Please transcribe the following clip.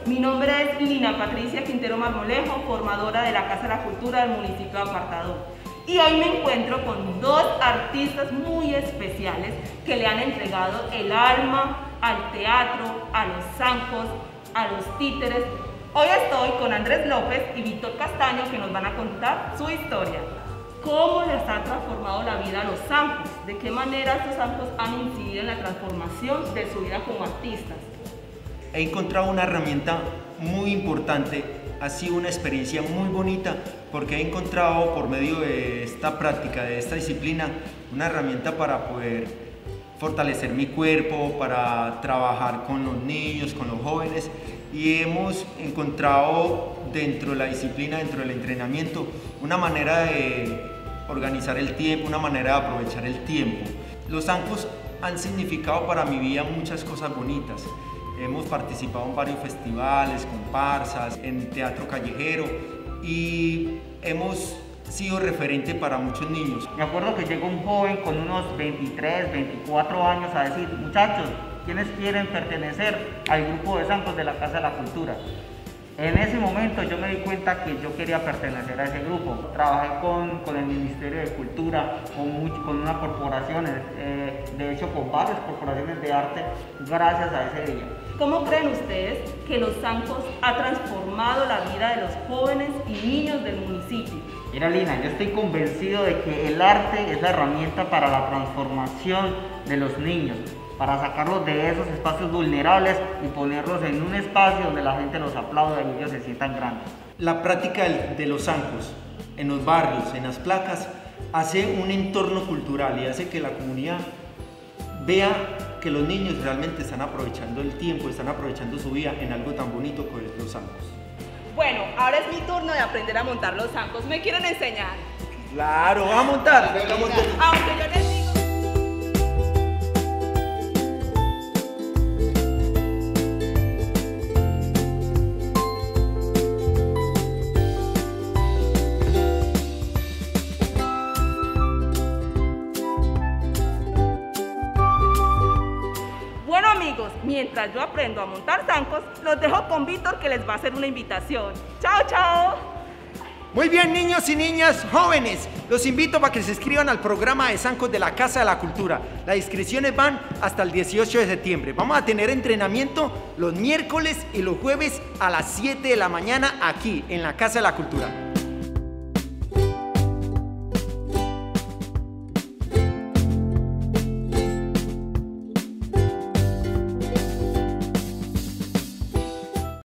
Mi nombre es Lina Patricia Quintero Marmolejo, formadora de la Casa de la Cultura del municipio de Apartadó. Y hoy me encuentro con dos artistas muy especiales que le han entregado el alma al teatro, a los zancos, a los títeres. Hoy estoy con Andrés López y Víctor Castaño, que nos van a contar su historia. ¿Cómo les ha transformado la vida a los zancos? ¿De qué manera estos zancos han incidido en la transformación de su vida como artistas? He encontrado una herramienta muy importante, ha sido una experiencia muy bonita porque he encontrado por medio de esta práctica, de esta disciplina, una herramienta para poder fortalecer mi cuerpo, para trabajar con los niños, con los jóvenes, y hemos encontrado dentro de la disciplina, dentro del entrenamiento, una manera de organizar el tiempo, una manera de aprovechar el tiempo. Los zancos han significado para mi vida muchas cosas bonitas. Hemos participado en varios festivales, comparsas, en teatro callejero y hemos sido referente para muchos niños. Me acuerdo que llegó un joven con unos 23, 24 años a decir: muchachos, ¿quiénes quieren pertenecer al grupo de zancos de la Casa de la Cultura? En ese momento yo me di cuenta que yo quería pertenecer a ese grupo. Trabajé con el Ministerio de Cultura, con unas corporaciones, de hecho con varias corporaciones de arte, gracias a ese día. ¿Cómo creen ustedes que los zancos ha transformado la vida de los jóvenes y niños del municipio? Mira, Lina, yo estoy convencido de que el arte es la herramienta para la transformación de los niños, para sacarlos de esos espacios vulnerables y ponerlos en un espacio donde la gente los aplauda y ellos se sientan grandes. La práctica de los zancos en los barrios, en las placas, hace un entorno cultural y hace que la comunidad vea que los niños realmente están aprovechando el tiempo, están aprovechando su vida en algo tan bonito como los zancos. Bueno, ahora es mi turno de aprender a montar los zancos. ¿Me quieren enseñar? ¡Claro! ¡Vamos a montar! Aunque yo les digo... Bueno amigos, mientras yo aprendo a montar zancos, los dejo con Víctor, que les va a hacer una invitación. ¡Chao, chao! Muy bien, niños y niñas jóvenes, los invito para que se inscriban al programa de zancos de la Casa de la Cultura. Las inscripciones van hasta el 18 de septiembre. Vamos a tener entrenamiento los miércoles y los jueves a las 7 de la mañana aquí en la Casa de la Cultura.